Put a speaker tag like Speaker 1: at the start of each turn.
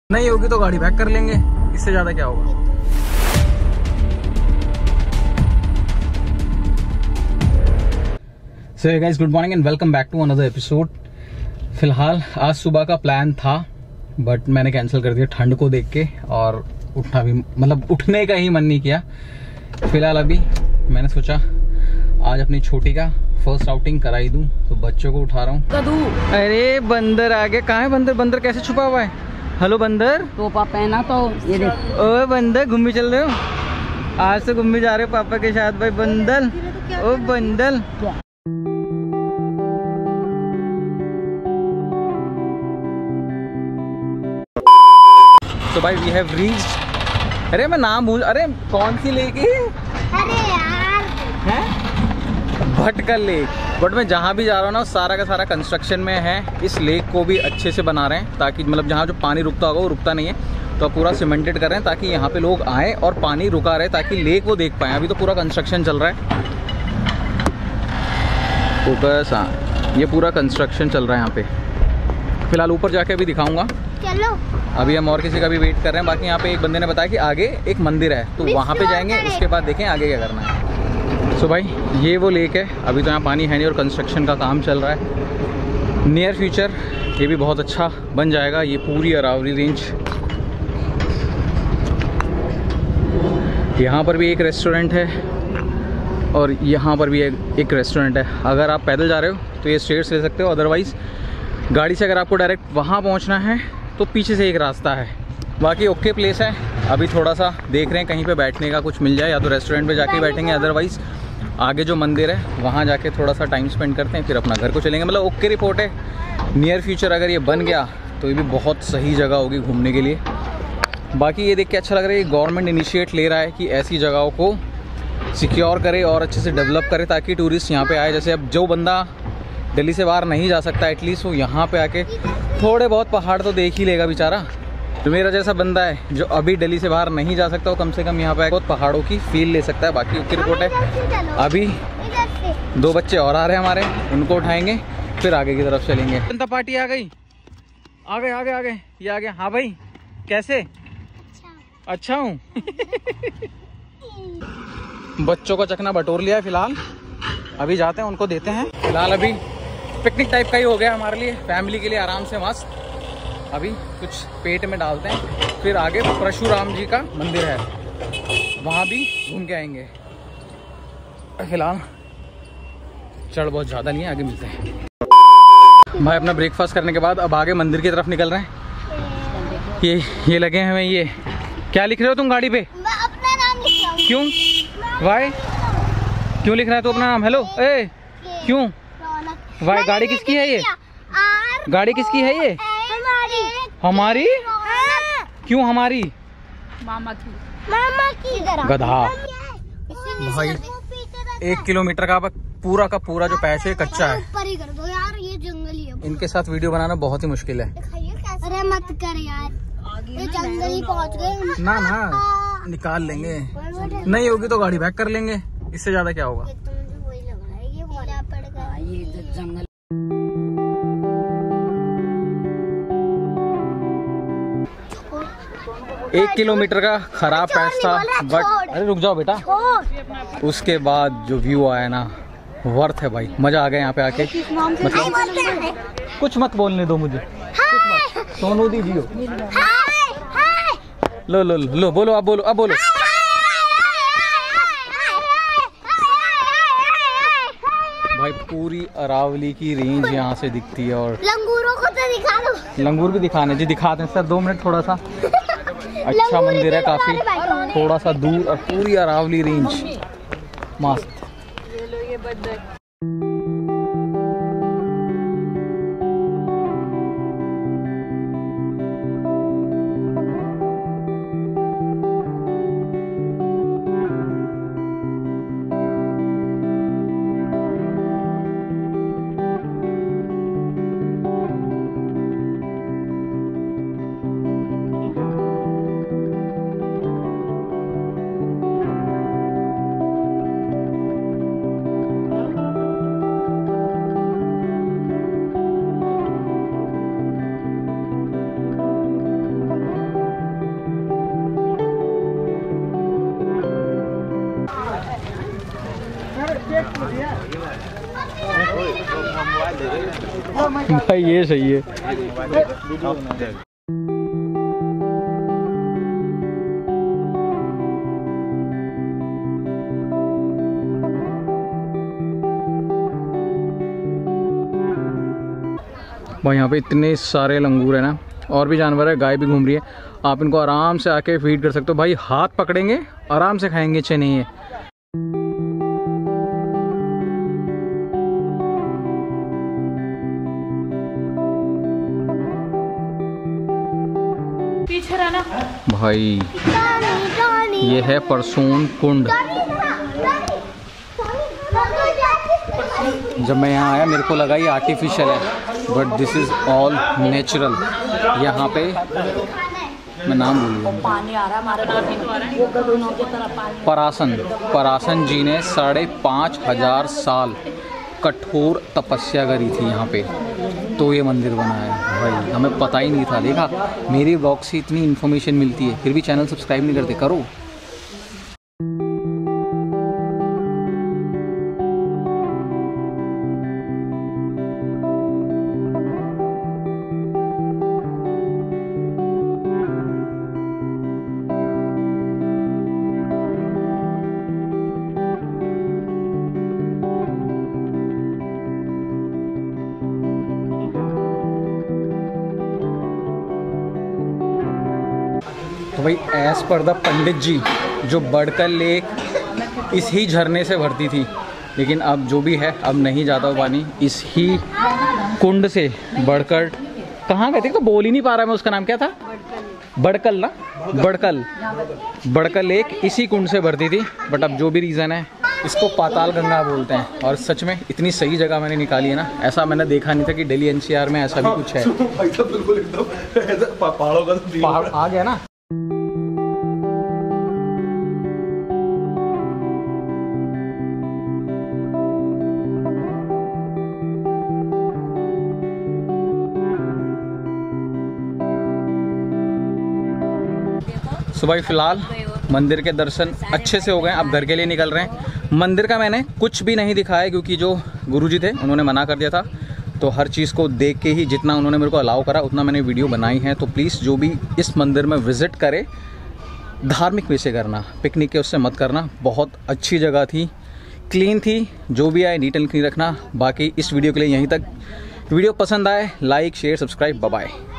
Speaker 1: नहीं होगी तो गाड़ी पैक कर लेंगे, इससे ज्यादा क्या होगा। So hey guys, good morning and welcome back to another episode. फिलहाल आज सुबह का प्लान था बट मैंने कैंसिल कर दिया ठंड को देख के, और उठना भी मतलब उठने का ही मन नहीं किया। फिलहाल अभी मैंने सोचा आज अपनी छोटी का फर्स्ट आउटिंग करा ही दूं, तो बच्चों को उठा रहा हूँ। अरे बंदर आ गया। कहाँ है बंदर? बंदर कैसे छुपा हुआ है? हेलो बंदर।
Speaker 2: टोपा पहना तो ये देख।
Speaker 1: ओ बंदर, घूमने चल रहे हो? आज से घूमने जा रहे हो पापा के साथ भाई बंदर। ओ बंदर। तो भाई वी हैव रीच्ड। अरे मैं नाम भूल, अरे कौन सी लेक है?
Speaker 3: अरे यार
Speaker 1: है भटकल लेक। बट मैं जहाँ भी जा रहा हूँ ना सारा का सारा कंस्ट्रक्शन में है। इस लेक को भी अच्छे से बना रहे हैं ताकि मतलब जहाँ जो पानी रुकता होगा वो रुकता नहीं है, तो पूरा सीमेंटेड कर रहे हैं ताकि यहाँ पे लोग आए और पानी रुका रहे ताकि लेक वो देख पाए। अभी तो पूरा कंस्ट्रक्शन चल रहा है। फोकस, हाँ, ये पूरा कंस्ट्रक्शन चल रहा है यहाँ पे। फिलहाल ऊपर जाके अभी दिखाऊंगा।
Speaker 3: चलो
Speaker 1: अभी हम और किसी का भी वेट कर रहे हैं। बाकी यहाँ पे एक बंदे ने बताया कि आगे एक मंदिर है, तो वहाँ पे जाएंगे, उसके बाद देखें आगे क्या करना है। सो भाई ये वो लेक है। अभी तो यहाँ पानी है नहीं और कंस्ट्रक्शन का काम चल रहा है। नियर फ्यूचर ये भी बहुत अच्छा बन जाएगा। ये पूरी अरावली रेंज। यहाँ पर भी एक रेस्टोरेंट है और यहाँ पर भी एक रेस्टोरेंट है। अगर आप पैदल जा रहे हो तो ये स्टेयर्स ले सकते हो, अदरवाइज़ गाड़ी से अगर आपको डायरेक्ट वहाँ पहुँचना है तो पीछे से एक रास्ता है। बाकी ओके प्लेस है। अभी थोड़ा सा देख रहे हैं कहीं पे बैठने का कुछ मिल जाए, या तो रेस्टोरेंट पे जाके बैठेंगे, अदरवाइज़ आगे जो मंदिर है वहाँ जाके थोड़ा सा टाइम स्पेंड करते हैं, फिर अपना घर को चलेंगे। मतलब ओके रिपोर्ट है। नियर फ्यूचर अगर ये बन गया तो ये भी बहुत सही जगह होगी घूमने के लिए। बाकी ये देख के अच्छा लग रहा है, गवर्नमेंट इनिशिएट ले रहा है कि ऐसी जगहों को सिक्योर करे और अच्छे से डेवलप करे ताकि टूरिस्ट यहाँ पे आए। जैसे अब जो बंदा दिल्ली से बाहर नहीं जा सकता, एटलीस्ट वो यहाँ पे आके थोड़े बहुत पहाड़ तो देख ही लेगा बेचारा। जो मेरा जैसा बंदा है जो अभी दिल्ली से बाहर नहीं जा सकता, वो कम से कम यहाँ पे बहुत पहाड़ों की फील ले सकता है। बाकी ओके रिपोर्ट है। अभी दो बच्चे और आ रहे हैं हमारे, उनको उठाएंगे फिर आगे की तरफ चलेंगे। जनता पार्टी आ गई, आ गए आ गए आ गए, ये आ गया। हाँ भाई कैसे? अच्छा हूँ। बच्चों का चकना बटोर लिया है। फिलहाल अभी जाते हैं, उनको देते हैं। फिलहाल अभी पिकनिक टाइप का ही हो गया हमारे लिए, फैमिली के लिए आराम से मस्त। अभी कुछ पेट में डालते हैं, फिर आगे परशुराम जी का मंदिर है, वहाँ भी घूम के आएंगे। फिलहाल चढ़ बहुत ज़्यादा नहीं है, आगे मिलते हैं। भाई अपना ब्रेकफास्ट करने के बाद अब आगे मंदिर की तरफ निकल रहे हैं। ये लगे हैं। ये क्या लिख रहे हो तुम गाड़ी पे?
Speaker 3: मैं अपना नाम लिख रहा हूँ।
Speaker 1: क्यों वाई? क्यों लिख रहा है तू अपना नाम? हेलो ए, क्यों वाई? गाड़ी किसकी है ये? गाड़ी किसकी है ये? हमारी। क्यों हमारी?
Speaker 3: मामा की
Speaker 1: गधा। भाई 1 किलोमीटर का पूरा जो पैच है कच्चा है।
Speaker 3: ऊपर ही कर दो यार, ये जंगल ही है।
Speaker 1: इनके साथ वीडियो बनाना बहुत ही मुश्किल है।
Speaker 3: अरे मत कर यार, ये जंगल ही पहुंच गए।
Speaker 1: ना ना निकाल लेंगे, नहीं होगी तो गाड़ी पैक कर लेंगे, इससे ज्यादा क्या होगा।
Speaker 3: तो मुझे वही लग रहा है, ये मरा पड़ेगा
Speaker 2: ये जंगल।
Speaker 1: 1 किलोमीटर का खराब पैच था, बट अरे रुक जाओ बेटा। उसके बाद जो व्यू आया ना, वर्थ है भाई। मजा आ गया यहाँ पे आके। मतलब कुछ मत बोलने दो मुझे, कुछ मत। सोनू दी जियो। लो लो लो, बोलो अब, बोलो अब, बोलो। भाई पूरी अरावली की रेंज यहाँ से दिखती है। और
Speaker 3: लंगूरों को तो दिखा दो।
Speaker 1: लंगूर भी दिखाने जी, दिखाते हैं सर 2 मिनट। थोड़ा सा अच्छा मंदिर है काफी, थोड़ा सा दूर, और पूरी अरावली रेंज मस्त। भाई ये सही है। भाई यहाँ पे इतने सारे लंगूर है ना, और भी जानवर है, गाय भी घूम रही है। आप इनको आराम से आके फीड कर सकते हो। भाई हाथ पकड़ेंगे, आराम से खाएंगे चने ये।
Speaker 4: पीछे रहना
Speaker 1: भाई ये है परसून कुंड। जब मैं यहाँ आया मेरे को लगा ये आर्टिफिशियल है, but this is all natural. यहाँ पे मैं नाम भूल गया,
Speaker 4: पानी आ रहा है हमारे नाम तो आ रहा है, वो गगनों की तरह पानी।
Speaker 1: पराशर जी ने 5,500 साल कठोर तपस्या करी थी यहाँ पे, तो ये मंदिर बना है। भाई हमें पता ही नहीं था। देखा, मेरी ब्लॉग से इतनी इन्फॉर्मेशन मिलती है, फिर भी चैनल सब्सक्राइब नहीं करते, करो। तो भाई एज पर द पंडित जी, जो बड़कल लेक इस ही झरने से भरती थी, लेकिन अब जो भी है अब नहीं जाता वो पानी। इस ही कुंड से बढ़कर कहाँ गए थे, तो बोल ही नहीं पा रहा मैं, उसका नाम क्या था, बड़कल ना, बड़कल लेक इसी कुंड से भरती थी। बट अब जो भी रीज़न है, इसको पाताल गंगा बोलते हैं। और सच में इतनी सही जगह मैंने निकाली है ना, ऐसा मैंने देखा नहीं था कि दिल्ली NCR में ऐसा भी कुछ है।
Speaker 5: बिल्कुल एकदम पहाड़ों का
Speaker 1: पहाड़ आ गया ना। सुबह फिलहाल मंदिर के दर्शन अच्छे से हो गए, अब घर के लिए निकल रहे हैं। मंदिर का मैंने कुछ भी नहीं दिखाया क्योंकि जो गुरुजी थे उन्होंने मना कर दिया था, तो हर चीज़ को देख के ही जितना उन्होंने मेरे को अलाउ करा उतना मैंने वीडियो बनाई है। तो प्लीज़ जो भी इस मंदिर में विज़िट करे, धार्मिक वे से करना, पिकनिक के उससे मत करना। बहुत अच्छी जगह थी, क्लीन थी, जो भी आए नीट एंड क्लीन रखना। बाकी इस वीडियो के लिए यहीं तक। वीडियो पसंद आए like share subscribe, bye bye.